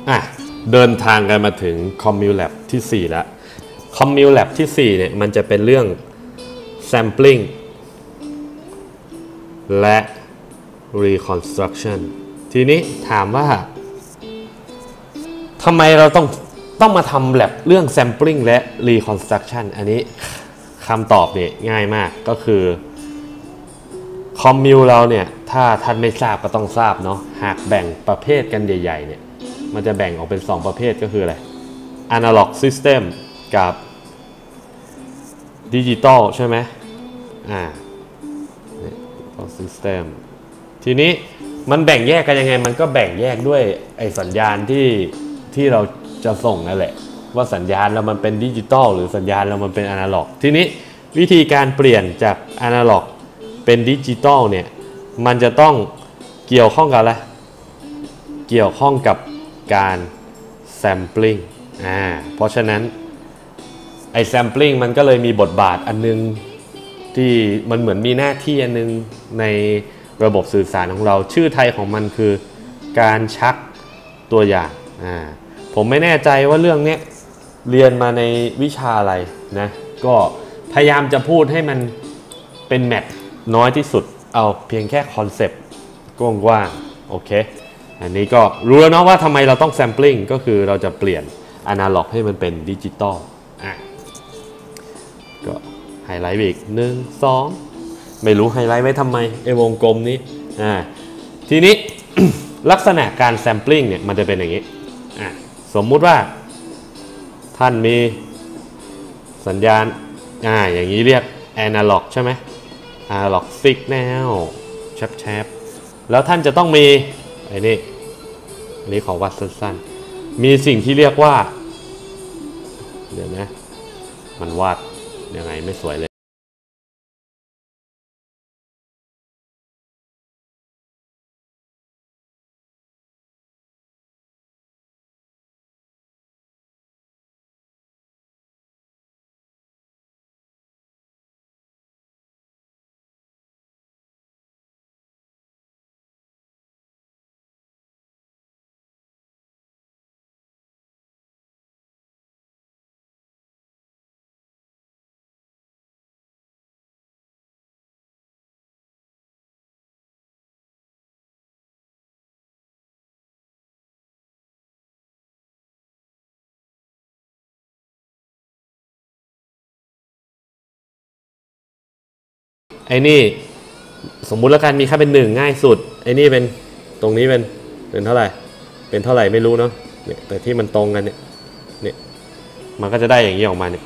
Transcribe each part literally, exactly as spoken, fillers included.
อ่ะเดินทางกันมาถึง Commute Lab ที่สี่แล้ว Commute Lab ที่สี่เนี่ยมันจะเป็นเรื่อง Sampling และ Reconstruction ทีนี้ถามว่าทำไมเราต้องต้องมาทำ lab เรื่อง Sampling และ Reconstruction อันนี้คำตอบเนี่ยง่ายมากก็คือคอมมิวเราเนี่ยถ้าท่านไม่ทราบก็ต้องทราบเนาะหากแบ่งประเภทกันใหญ่ๆเนี่ยมันจะแบ่งออกเป็นสองประเภทก็คืออะไร Analog System กับ Digital ใช่ไหมอ่า Digital System ทีนี้มันแบ่งแยกกันยังไงมันก็แบ่งแยกด้วยไอ้สัญญาณที่ที่เราจะส่งนั่นแหละว่าสัญญาณเรามันเป็นดิจิตอลหรือสัญญาณเรามันเป็นอนาล็อกทีนี้วิธีการเปลี่ยนจากอนาล็อกเป็นดิจิตอลเนี่ยมันจะต้องเกี่ยวข้องกับอะไรเกี่ยวข้องกับการแซมปลิ้งอ่าเพราะฉะนั้นไอ้แซมปลิ้งมันก็เลยมีบทบาทอันนึงที่มันเหมือนมีหน้าที่อันนึงในระบบสื่อสารของเราชื่อไทยของมันคือการชักตัวอย่างอ่าผมไม่แน่ใจว่าเรื่องนี้เรียนมาในวิชาอะไรนะก็พยายามจะพูดให้มันเป็นแมทน้อยที่สุดเอาเพียงแค่คอนเซปต์กว้างๆโอเคอันนี้ก็รู้แล้วเนาะว่าทำไมเราต้องแซมปลิ้งก็คือเราจะเปลี่ยนอนาล็อกให้มันเป็นดิจิตอลอ่ะก็ไฮไลท์อีกหนึ่งสองไม่รู้ไฮไลท์ไว้ทำไมไอ้วงกลมนี้อ่าทีนี้ ลักษณะการแซมปลิ้งเนี่ยมันจะเป็นอย่างนี้อ่ะสมมุติว่าท่านมีสัญญาณอ่าอย่างนี้เรียก Analog ใช่ไหม Analog Signal แชบๆแล้วท่านจะต้องมีไอ้นี่อันนี้ขอวัดสั้นๆมีสิ่งที่เรียกว่าเดี๋ยวนะมันวาดยังไงไม่สวยเลยไอ้นี่สมมุติแล้วกันมีค่าเป็นหนึ่งง่ายสุดไอ้นี่เป็นตรงนี้เป็นเป็นเท่าไหร่เป็นเท่าไหร่ไม่รู้เนาะเนี่ยแต่ที่มันตรงกันเนี่ยเนี่ยมันก็จะได้อย่างนี้ออกมาเนี่ย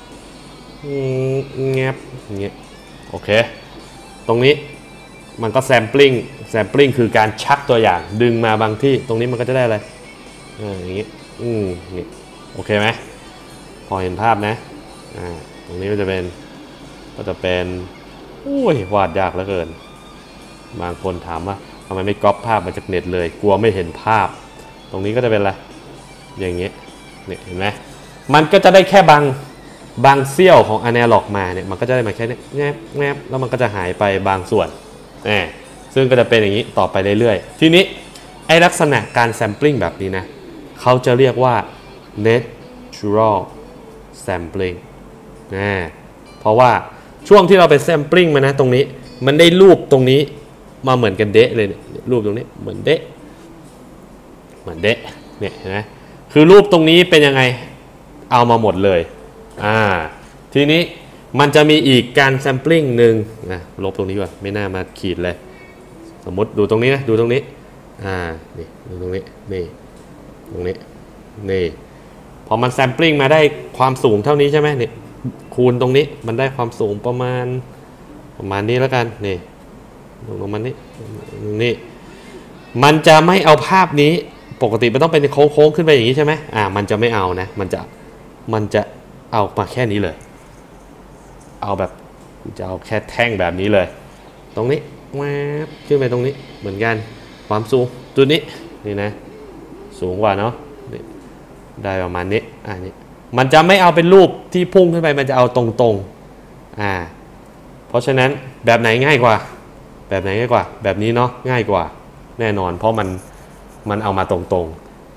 แงบอย่างเงี้ยโอเคตรงนี้มันก็แซมปลิ้งแซมปลิ้งคือการชักตัวอย่างดึงมาบางที่ตรงนี้มันก็จะได้อะไรอ่าอย่างงี้อืมนี่โอเคไหมพอเห็นภาพนะอ่าตรงนี้ก็จะเป็นก็จะเป็นโอ้ยวาดยากเหลือเกินบางคนถามว่าทำไมไม่ก๊อปภาพมาจากเน็ตเลยกลัวไม่เห็นภาพตรงนี้ก็จะเป็นอะไรอย่างเงี้ยเนี่ยเห็นไหมมันก็จะได้แค่บางบางเสี้ยวของอนาล็อกมาเนี่ยมันก็จะได้มาแค่นี้แงบแงบแล้วมันก็จะหายไปบางส่วนแหมซึ่งก็จะเป็นอย่างนี้ต่อไปเรื่อยๆทีนี้ไอลักษณะการแซมปลิ้งแบบนี้นะเขาจะเรียกว่า natural sampling นะเพราะว่าช่วงที่เราไปแซมปลิ้งมานะตรงนี้มันได้รูปตรงนี้มาเหมือนกันเดะเลยเนี่ยรูปตรงนี้เหมือนเดะเหมือนเดะเนี่ยเห็นไหมคือรูปตรงนี้เป็นยังไงเอามาหมดเลยอ่าทีนี้มันจะมีอีกการแซมปลิ้งหนึ่งนะลบตรงนี้ก่อนไม่น่ามาขีดเลยสมมติดูตรงนี้นะดูตรงนี้อ่านี่ดูตรงนี้นี่ตรงนี้นี่พอมันแซมปลิ้งมาได้ความสูงเท่านี้ใช่ไหมเนี่ยคูณตรงนี้มันได้ความสูงประมาณประมาณนี้แล้วกันนี่ลงมานี้นี่มันจะไม่เอาภาพนี้ปกติมันต้องเป็นโค้งๆขึ้นไปอย่างนี้ใช่ไหมอ่ามันจะไม่เอานะมันจะมันจะเอามาแค่นี้เลยเอาแบบจะเอาแค่แท่งแบบนี้เลยตรงนี้แวบขึ้นไปตรงนี้เหมือนกันความสูงตัวนี้นี่นะสูงกว่าเนาะได้ประมาณนี้อ่านี่มันจะไม่เอาเป็นรูปที่พุ่งขึ้นไปมันจะเอาตรงๆอ่าเพราะฉะนั้นแบบไหนง่ายกว่าแบบไหนง่ายกว่าแบบนี้เนาะง่ายกว่าแน่นอนเพราะมันมันเอามาตรงๆ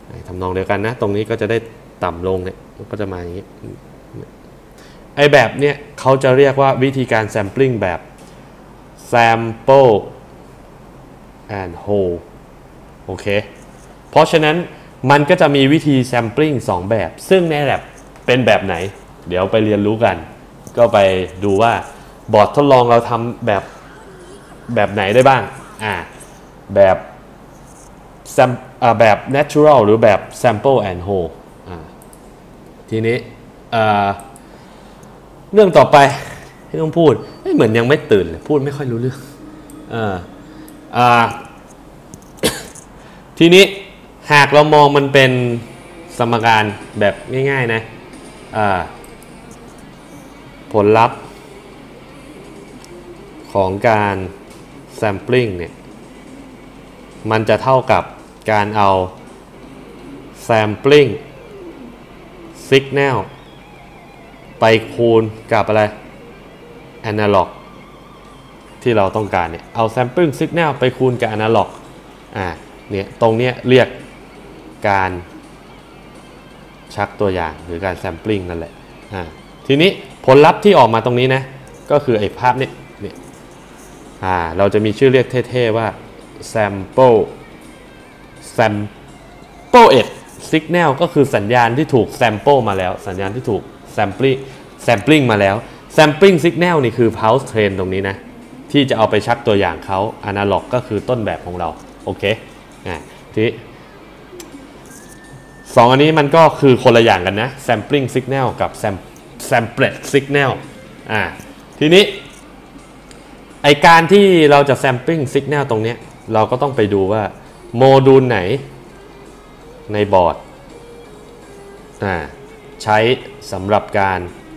ทำนองเดียวกันนะตรงนี้ก็จะได้ต่ำลงเนี่ยก็จะมาอย่างนี้ไอแบบเนี้ยเขาจะเรียกว่าวิธีการ sampling แบบ sample and hold โอเคเพราะฉะนั้นมันก็จะมีวิธี sampling สองแบบซึ่งในแลบเป็นแบบไหนเดี๋ยวไปเรียนรู้กันก็ไปดูว่าบอร์ดทดลองเราทำแบบแบบไหนได้บ้างอ่าแบบแบบ natural หรือแบบ sample and hold อ่าทีนี้เรื่องต่อไปที่ต้องพูดเหมือนยังไม่ตื่นเลยพูดไม่ค่อยรู้เรื่องอ่าอ่าทีนี้หากเรามองมันเป็นสมการแบบง่ายๆนะอ่าผลลัพธ์ของการ sampling เนี่ยมันจะเท่ากับการเอา sampling signal ไปคูณกับอะไร analog ที่เราต้องการเนี่ยเอา sampling signal ไปคูณกับ analog อ่าเนี่ยตรงเนี้ยเรียกการชักตัวอย่างหรือการ sampling นั่นแหละอ่าทีนี้ผลลัพธ์ที่ออกมาตรงนี้นะก็คือไอ้ภาพนี้เนี่ยอ่าเราจะมีชื่อเรียกเท่ๆว่า sample sample edge signal ก็คือสัญญาณที่ถูก sample มาแล้วสัญญาณที่ถูก sampling sampling มาแล้ว sampling signal นี่คือ pulse train ตรงนี้นะที่จะเอาไปชักตัวอย่างเขา analog ก็คือต้นแบบของเราโอเคอ่าทีสองอันนี้มันก็คือคนละอย่างกันนะ sampling signal กับ sampled signal อ่าทีนี้ไอการที่เราจะ sampling signal ตรงนี้เราก็ต้องไปดูว่าโมดูลไหนในบอร์ดอ่าใช้สำหรับการ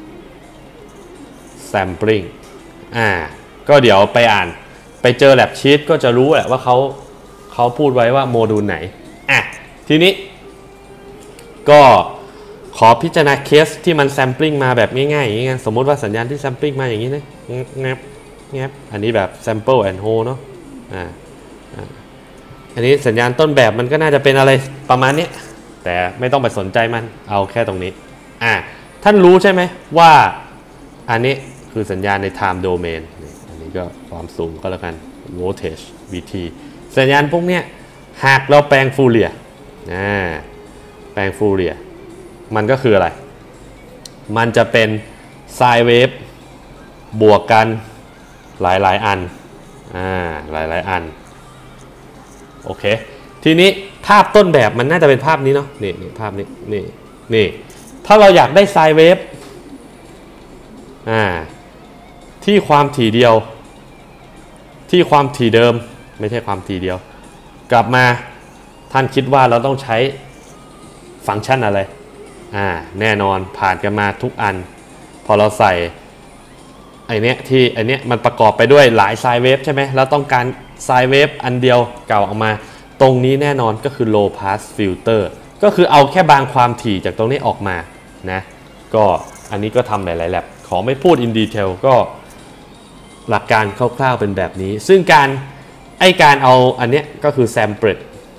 sampling อ่าก็เดี๋ยวไปอ่านไปเจอ lab sheet ก็จะรู้แหละว่าเขาเขาพูดไว้ว่าโมดูลไหนอ่ะทีนี้ก็ขอพิจารณาเคสที่มัน sampling มาแบบง่ายๆอย่างนี้สมมติว่าสัญญาณที่ sampling มาอย่างนี้นะงับงับอันนี้แบบ sample and hold เนาะอ่าอันนี้สัญญาณต้นแบบมันก็น่าจะเป็นอะไรประมาณนี้แต่ไม่ต้องไปสนใจมันเอาแค่ตรงนี้อ่าท่านรู้ใช่ไหมว่าอันนี้คือสัญญาณใน time domain อันนี้ก็ความสูงก็แล้วกัน voltage วี ที สัญญาณพวกเนี้ยหากเราแปลงฟูเรียร์อ่าแปลงฟูเรียร์มันก็คืออะไรมันจะเป็นไซน์เวฟบวกกันหลายๆอันอ่าหลายๆอันโอเคทีนี้ภาพต้นแบบมันน่าจะเป็นภาพนี้เนาะนี่นี่ภาพนี้นี่นี่ถ้าเราอยากได้ไซน์เวฟอ่าที่ความถี่เดียวที่ความถี่เดิมไม่ใช่ความถี่เดียวกลับมาท่านคิดว่าเราต้องใช้ฟังก์ชันอะไรอ่าแน่นอนผ่านกันมาทุกอันพอเราใส่ไอเนี้ยที่ไอเนี้ยมันประกอบไปด้วยหลายไซน์เวฟใช่ไหมแล้วต้องการไซน์เวฟอันเดียวเก่าออกมาตรงนี้แน่นอนก็คือ low pass filter ก็คือเอาแค่บางความถี่จากตรงนี้ออกมานะก็อันนี้ก็ทำหลายๆแลบขอไม่พูด in detail ก็หลักการคร่าวๆเป็นแบบนี้ซึ่งการไอการเอาอันเนี้ยก็คือ sampled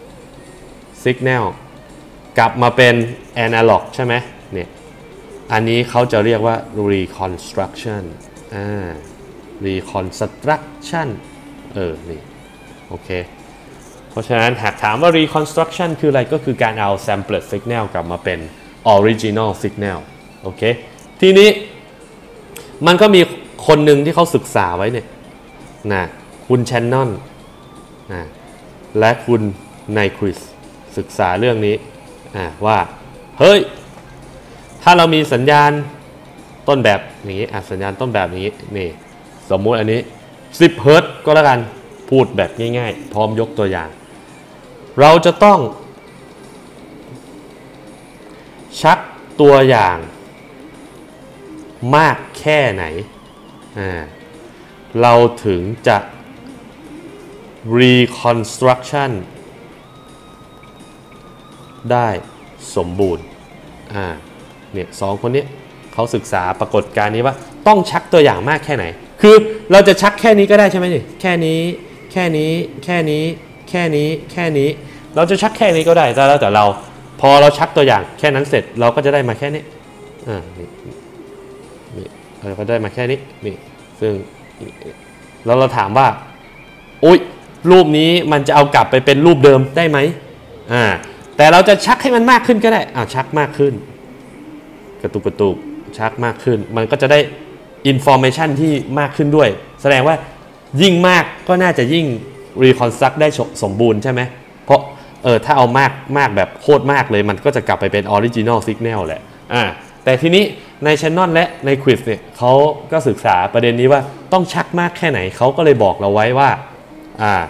signal กลับมาเป็น analog ใช่ไหมเนี่ยอันนี้เขาจะเรียกว่า reconstruction อ่า reconstruction เออนี่โอเคเพราะฉะนั้นหากถามว่า reconstruction คืออะไรก็คือการเอา sampled signal กลับมาเป็น original signal โอเคทีนี้มันก็มีคนหนึ่งที่เขาศึกษาไว้เนี่ยนะคุณแชนนอนนะและคุณไนคริสศึกษาเรื่องนี้ว่าเฮ้ยถ้าเรามีสัญญาณต้นแบบอย่างนี้สัญญาณต้นแบบนี้นี่สมมุติอันนี้สิบเฮิร์ตซ์ก็แล้วกันพูดแบบง่ายๆพร้อมยกตัวอย่างเราจะต้องชักตัวอย่างมากแค่ไหนเราถึงจะ reconstruction ได้สมบูรณ์อ่าเนี่ยสองคนนี้เขาศึกษาปรากฏการณ์นี้ว่าต้องชักตัวอย่างมากแค่ไหนคือเราจะชักแค่นี้ก็ได้ใช่ไหมนี่แค่นี้แค่นี้แค่นี้แค่นี้แค่นี้เราจะชักแค่นี้ก็ได้แต่แล้วแต่เราพอเราชักตัวอย่างแค่นั้นเสร็จเราก็จะได้มาแค่นี้อ่านี่นี่เราก็ได้มาแค่นี้นี่ซึ่งแล้วเราถามว่าอุ๊ยรูปนี้มันจะเอากลับไปเป็นรูปเดิมได้ไหมอ่าแต่เราจะชักให้มันมากขึ้นก็ได้อ่าชักมากขึ้นกระตุกกระตุกชักมากขึ้นมันก็จะได้อินฟอร์เมชันที่มากขึ้นด้วยแสดงว่ายิ่งมากก็น่าจะยิ่งรีคอนสตรักได้สมบูรณ์ใช่ไหมเพราะเออถ้าเอามากมากแบบโคตรมากเลยมันก็จะกลับไปเป็นออริจินอลซิกแนลแหละอ่าแต่ทีนี้ใน Shannon และใน Quiz เนี่ยเขาก็ศึกษาประเด็นนี้ว่าต้องชักมากแค่ไหนเขาก็เลยบอกเราไว้ว่าอ่า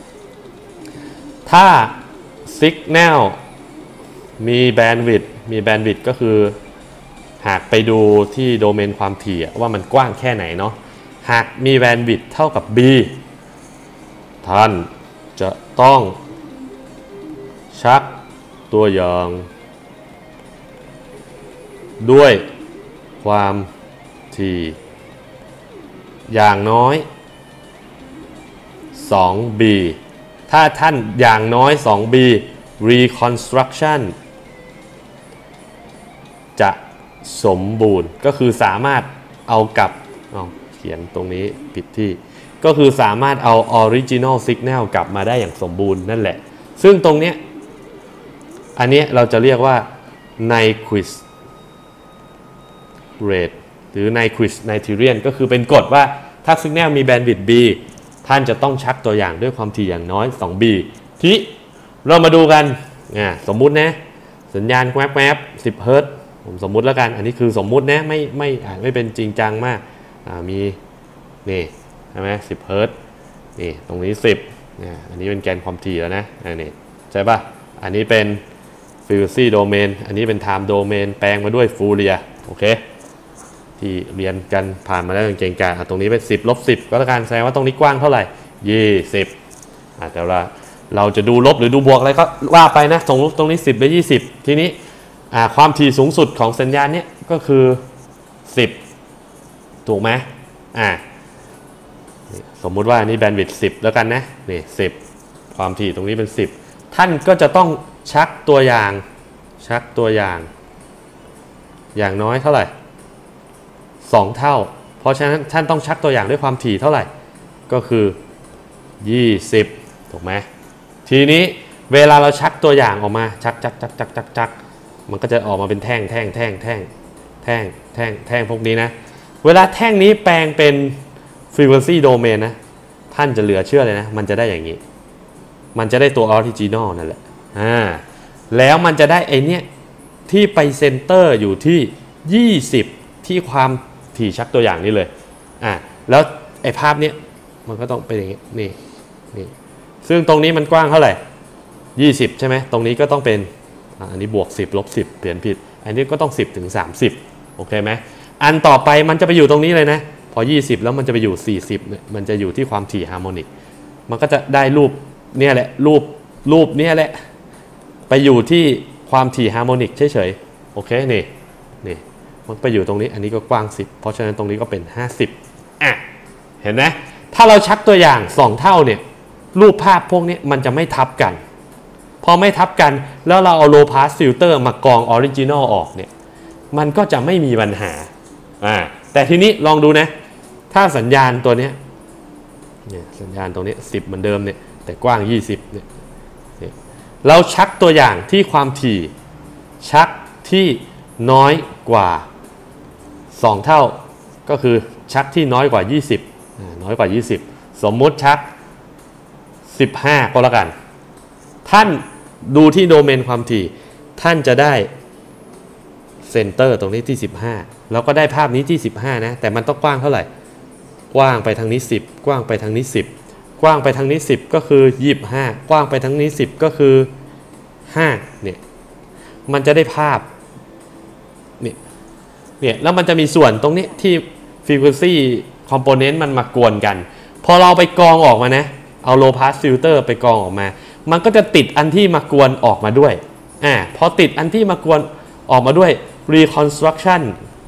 ถ้า Signal มีแบนด์วิดต์มีแบนด์วิดต์ก็คือหากไปดูที่โดเมนความถี่ว่ามันกว้างแค่ไหนเนาะหากมีแบนด์วิดต์เท่ากับ b ท่านจะต้องชักตัวอย่างด้วยความถี่อย่างน้อย สอง บี ถ้าท่านอย่างน้อย สอง บี reconstruction จะสมบูรณ์ก็คือสามารถเอากลับเอาเขียนตรงนี้ผิดที่ก็คือสามารถเอา original signal กลับมาได้อย่างสมบูรณ์นั่นแหละซึ่งตรงเนี้ยอันนี้เราจะเรียกว่า Nyquist rate หรือ Nyquist criterion ก็คือเป็นกฎว่าถ้า signal มี bandwidth b ท่านจะต้องชักตัวอย่างด้วยความถี่อย่างน้อย สอง บี ที่เรามาดูกันสมมุตินะสัญญาณแวบๆสิบเฮิร์ตซ์ผมสมมุติแล้วกันอันนี้คือสมมุตินะไม่ไม่ไม่เป็นจริงจังมากมีนี่ใช่ไหมสิบเฮิร์ตซ์นี่ตรงนี้สิบอันนี้เป็นแกนความถี่แล้วนะนี่ใช่ป่ะอันนี้เป็น frequency domain อันนี้เป็น time domain แปลงมาด้วย Fourier โอเคที่เรียนกันผ่านมาแล้วเก่งๆกันตรงนี้เป็นสิบลบสิบก็แล้วกันแสดงว่าตรงนี้กว้างเท่าไหร่ยี่สิบแต่ว่าเราจะดูลบหรือดูบวกอะไรก็ว่าไปนะตรงตรงนี้สิบหรือยี่สิบทีนี้ความถี่สูงสุดของสัญญาณนี้ก็คือสิบถูกไหมอ่าสมมุติว่านี่แบนด์วิดต์สิบแล้วกันนะนี่สิบความถี่ตรงนี้เป็นสิบท่านก็จะต้องชักตัวอย่างชักตัวอย่างอย่างน้อยเท่าไหร่สองเท่าเพราะฉะนั้นท่านต้องชักตัวอย่างด้วยความถี่เท่าไหร่ก็คือยี่สิบถูกไหมทีนี้เวลาเราชักตัวอย่างออกมาชักจักจักจักจักจักมันก็จะออกมาเป็นแท่งแท่งแท่งแท่งแท่งแท่งแท่งพวกนี้นะเวลาแท่งนี้แปลงเป็น frequency domain นะท่านจะเหลือเชื่อเลยนะมันจะได้อย่างนี้มันจะได้ตัว original นั่นแหละอ่าแล้วมันจะได้ไอเนี้ยที่ไปเซนเตอร์อยู่ที่ยี่สิบที่ความถี่ชักตัวอย่างนี้เลยอ่าแล้วไอภาพเนี้ยมันก็ต้องเป็นอย่างนี้นี่นี่ซึ่งตรงนี้มันกว้างเท่าไหร่ยี่สิบใช่ไหมตรงนี้ก็ต้องเป็นอันนี้บวกสิบลบสิบเปลี่ยนผิดอันนี้ก็ต้องสิบถึงสามสิบโอเคไหมอันต่อไปมันจะไปอยู่ตรงนี้เลยนะพอยี่สิบแล้วมันจะไปอยู่สี่สิบเนี่ยมันจะอยู่ที่ความถี่ฮาร์โมนิกมันก็จะได้รูปเนี่ยแหละรูปรูปเนี่ยแหละไปอยู่ที่ความถี่ฮาร์โมนิกเฉยๆโอเคนี่นี่มันไปอยู่ตรงนี้อันนี้ก็กว้างสิบเพราะฉะนั้นตรงนี้ก็เป็นห้าสิบอ่ะเห็นไหมถ้าเราชักตัวอย่างสองเท่าเนี่ยรูปภาพพวกนี้มันจะไม่ทับกันพอไม่ทับกันแล้วเราเอา low pass filter มากรอง original ออกเนี่ยมันก็จะไม่มีปัญหาอ่าแต่ทีนี้ลองดูนะถ้าสัญญาณตัวนี้เนี่ยสัญญาณตรงนี้สิบเหมือนเดิมเนี่ยแต่กว้างยี่สิบเนี่ยเราชักตัวอย่างที่ความถี่ชักที่น้อยกว่าสองเท่าก็คือชักที่น้อยกว่ายี่สิบน้อยกว่ายี่สิบสมมุติชักสิบห้าก็แล้วกันท่านดูที่โดเมนความถี่ท่านจะได้เซนเตอร์ตรงนี้ที่สิบห้าแล้วก็ได้ภาพนี้ที่สิบห้านะแต่มันต้องกว้างเท่าไหร่กว้างไปทางนี้สิบกว้างไปทางนี้สิบกว้างไปทางนี้สิบก็คือยี่สิบห้ากว้างไปทางนี้สิบก็คือห้าเนี่ยมันจะได้ภาพเนี่ยเนี่ยแล้วมันจะมีส่วนตรงนี้ที่ frequency component มันมากวนกันพอเราไปกรองออกมานะเอา low pass filter ไปกรองออกมามันก็จะติดอันที่มากวนออกมาด้วยอ่าพอติดอันที่มากวนออกมาด้วย reconstruction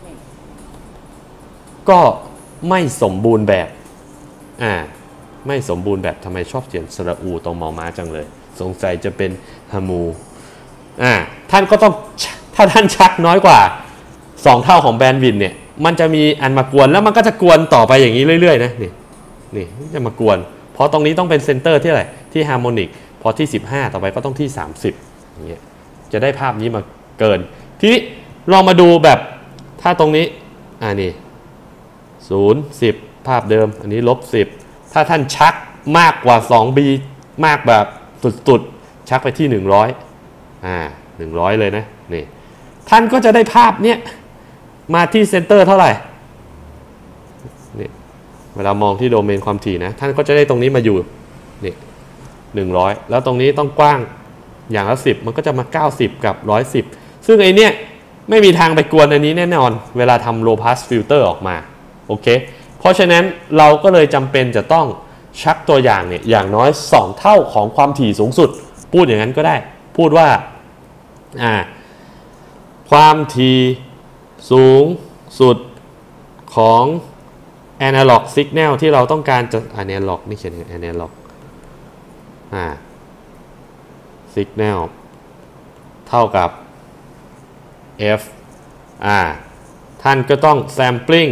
ก็ไม่สมบูรณ์แบบอ่าไม่สมบูรณ์แบบทำไมชอบเขียนสระอูตรงมอม้าจังเลยสงสัยจะเป็นฮามูอ่าท่านก็ต้องถ้าท่านชักน้อยกว่าสองเท่าของแบนด์วิดต์เนี่ยมันจะมีอันมากวนแล้วมันก็จะกวนต่อไปอย่างนี้เรื่อยๆนะนี่นี่จะมากวนเพราะตรงนี้ต้องเป็นเซนเตอร์ที่อะไรที่ฮาร์โมนิกพอที่สิบห้าต่อไปก็ต้องที่สามสิบอย่างเงี้ยจะได้ภาพนี้มาเกินทีนี้ลองมาดูแบบถ้าตรงนี้อ่านี่ศูนย์ สิบภาพเดิมอันนี้ลบสิบถ้าท่านชักมากกว่า สองบี มากแบบสุดๆชักไปที่หนึ่งร้อยอ่าหนึ่งร้อยเลยนะนี่ท่านก็จะได้ภาพเนี้ยมาที่เซนเตอร์เท่าไหร่นี่เวลามองที่โดเมนความถี่นะท่านก็จะได้ตรงนี้มาอยู่นี่หนึ่งร้อยแล้วตรงนี้ต้องกว้างอย่างละสิบมันก็จะมาเก้าสิบกับหนึ่งร้อยสิบซึ่งไอเนี้ยไม่มีทางไปกวนอันนี้แน่นอนเวลาทำ low pass filter ออกมาโอเคเพราะฉะนั้นเราก็เลยจำเป็นจะต้องชักตัวอย่างเนี่ยอย่างน้อยสองเท่าของความถี่สูงสุดพูดอย่างนั้นก็ได้พูดว่าอ่าความถี่สูงสุดของ analog signal ที่เราต้องการจะ analog นี่เขียน analog อ่า signal เท่ากับ f อ่าท่านก็ต้อง sampling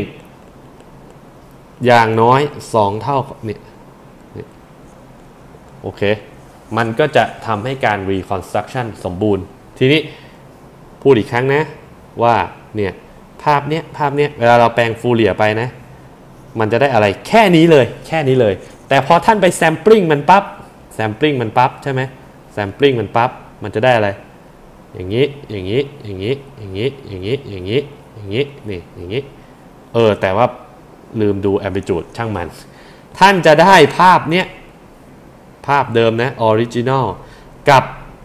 อย่างน้อยสองเท่านี่นี่โอเคมันก็จะทำให้การ reconstruction สมบูรณ์ทีนี้พูดอีกครั้งนะว่าเนี่ยภาพเนี้ยภาพเนี้ยเวลาเราแปลงฟูเรียไปนะมันจะได้อะไรแค่นี้เลยแค่นี้เลยแต่พอท่านไป sampling มันปั๊บ sampling มันปั๊บใช่ไหม sampling มันปั๊บมันจะได้อะไรอย่างนี้อย่างนี้อย่างนี้อย่างนี้อย่างนี้อย่างนี้อย่างนี้นี่อย่างนี้เออแต่ว่าลืมดู amplitude ช่างมันท่านจะได้ภาพเนี้ยภาพเดิมนะ original กับ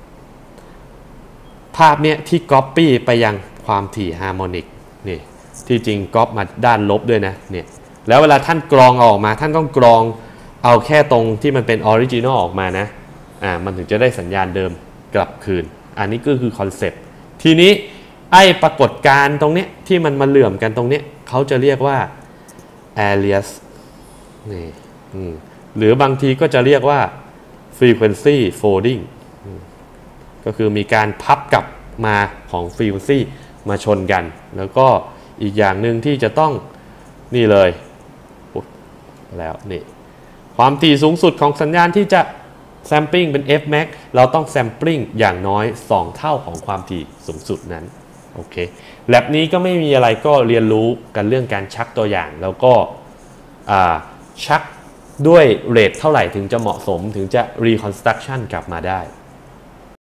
ภาพเนี้ยที่ copy ไปยังความถี่ฮาร์โมนิกนี่ที่จริงก๊อปมาด้านลบด้วยนะเนี่ยแล้วเวลาท่านกรองออกมาท่านต้องกรองเอาแค่ตรงที่มันเป็นออริจินอลออกมานะอ่ามันถึงจะได้สัญญาณเดิมกลับคืนอันนี้ก็คือคอนเซปต์ทีนี้ไอ้ปรากฏการณ์ตรงเนี้ยที่มันมาเหลื่อมกันตรงเนี้ยเขาจะเรียกว่า alias นี่หรือบางทีก็จะเรียกว่า frequency folding ก็คือมีการพับกลับมาของ frequency มาชนกันแล้วก็อีกอย่างหนึ่งที่จะต้องนี่เลยแล้วนี่ความถี่สูงสุดของสัญญาณที่จะ sampling เป็น f max เราต้อง sampling อย่างน้อยสองเท่าของความถี่สูงสุดนั้นโอเคแลบนี้ก็ไม่มีอะไรก็เรียนรู้กันเรื่องการชักตัวอย่างแล้วก็ชักด้วยเรทเท่าไหร่ถึงจะเหมาะสมถึงจะ reconstruction กลับมาได้